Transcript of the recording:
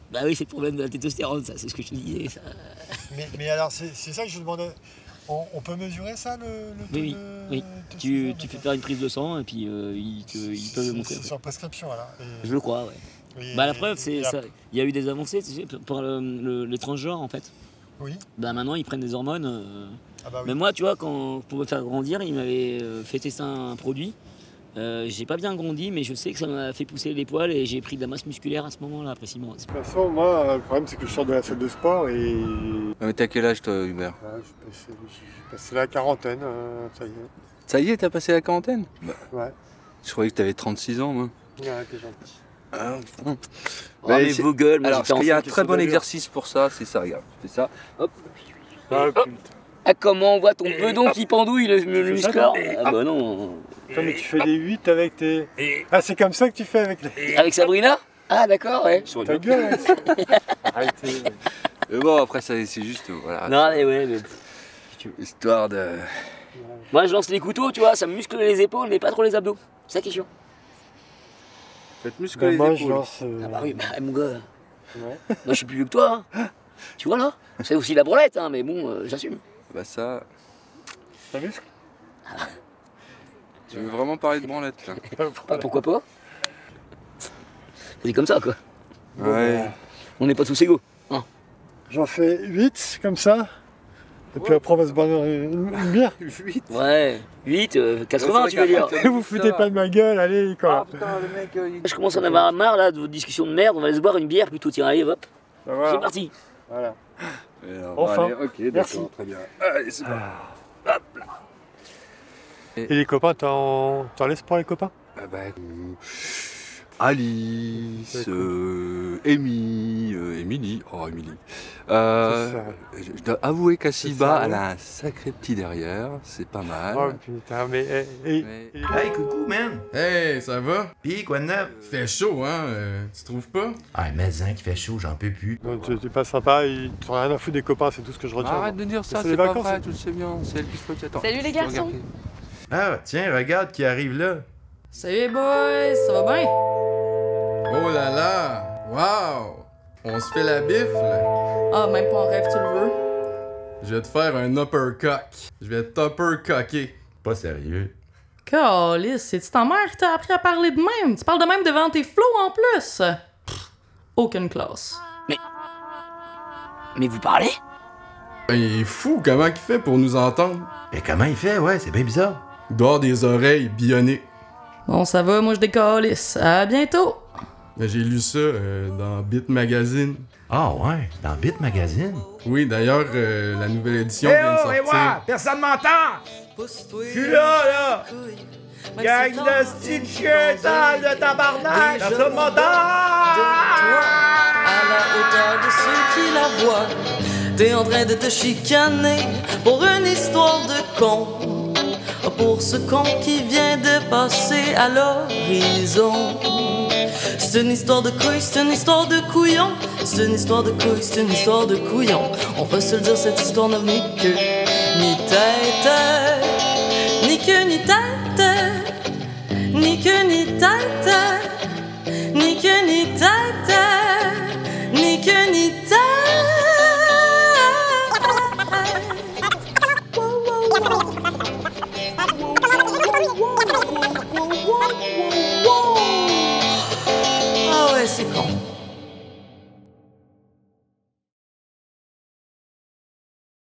Bah oui, c'est le problème de la testostérone, ça, c'est ce que je te disais. Ça. Mais alors, c'est ça que je vous demandais. On peut mesurer ça, le taux Oui, de oui. Tu fais faire une prise de sang et puis ils peuvent le montrer. C'est sur prescription, alors. Je le crois, ouais. Bah la preuve, c'est ça. Il y a eu des avancées, tu sais, pour les transgenres, en fait. Oui. Bah maintenant, ils prennent des hormones. Ah bah oui. Mais moi, tu vois, pour me faire grandir, ils m'avaient fait tester un produit. J'ai pas bien grandi, mais je sais que ça m'a fait pousser les poils et j'ai pris de la masse musculaire à ce moment-là, après 6 mois. De toute façon, moi, le problème, c'est que je sors de la salle de sport et... Mais t'as quel âge, toi, Hubert? J'ai passé la quarantaine, ça y est. Ça y est, t'as passé la quarantaine? Ouais. Je croyais que t'avais 36 ans, moi. Ouais, t'es gentil. Ah, putain. Oh, mais vos gueules, moi, alors, j'étais il y a un enfant, très bon exercice pour ça, c'est ça, regarde. Fais ça. Hop. Ah, hop. Ah, comment on voit ton bedon qui pendouille, le muscleur? Ah bah non. Attends, mais tu fais des 8 avec tes... Ah, c'est comme ça que tu fais avec les... Avec Sabrina? Ah d'accord, ouais. Ta gueule, arrêtez. Mais bon, après, c'est juste, voilà. Non, mais ouais, mais... Histoire de... Moi, je lance les couteaux, tu vois, ça me muscle les épaules, mais pas trop les abdos. C'est ça qui est chiant. Faites muscler les moi, épaules. je lance... Ah bah oui, bah mon gars. Ouais. Moi, je suis plus vieux que toi, hein. Tu vois, là? C'est aussi la branlette, hein, mais bon, j'assume. Bah ça... Ça muscle? Tu veux vraiment parler de branlette, là? Ah, pourquoi pas? C'est comme ça, quoi. Ouais. On n'est pas tous égaux. Hein. J'en fais 8, comme ça. Et puis après, on va se boire une bière. 8. Ouais, 8, 80, tu veux dire. Vous foutez pas de ma gueule, allez, quoi. Ah putain, le mec... Je commence à en avoir marre, là, de vos discussions de merde. On va aller se boire une bière plutôt, tiens, allez, hop. Voilà. C'est parti. Voilà. Alors, Enfin. allez, ok, Merci. d'accord, très bien. Allez, c'est bon. Hop là. Et les copains, t'en laisses pour les copains? Ah bah, Alice, Émilie, oh Émilie. Je dois avouer qu'Assiba, elle a un sacré petit derrière, c'est pas mal. Oh putain, mais... Hey, coucou, man! Hey, ça va? Pis, quoi de neuf? Fait chaud, hein? Tu trouves pas? Ah, mais hein, qui fait chaud, j'en peux plus. T'es pas sympa, t'en as rien à foutre des copains, c'est tout ce que je retiens. Arrête de dire ça, C'est c'est les pas vacances, vrai, hein. tu le sais bien, c'est elle qui se attends. Salut les garçons! Ah, tiens, regarde qui arrive là. Salut les boys, ça va bien? Oh là là! Wow! On se fait la bif, là. Ah, même pas en rêve, tu le veux? Je vais te faire un uppercut. Je vais t'uppercocker. Pas sérieux. Calice, c'est-tu ta mère qui t'a appris à parler de même? Tu parles de même devant tes flots en plus! Pff, aucune classe. Mais vous parlez? Il est fou comment il fait pour nous entendre. Mais comment il fait, ouais, c'est bien bizarre. Il doit avoir des oreilles bioniques. Bon, ça va, moi je décalisse. À bientôt! J'ai lu ça dans Beat Magazine. Ah ouais, dans Beat Magazine. Oui, d'ailleurs, la nouvelle édition vient de sortir. Personne m'entend! Je suis là! Gang de style chien sale de tabarnak! Personne m'entend! À la hauteur de ceux qui la voient, t'es en train de te chicaner pour une histoire de con, pour ce con qui vient de passer à l'horizon. C'est une histoire de couilles, c'est une histoire de couillon. C'est une histoire de couilles, c'est une histoire de couillon. On peut se le dire, cette histoire n'a ni queue ni tête, ni queue ni tête, ni queue ni tête, ni queue ni tête, ni queue ni tête. Ah ouais, c'est con.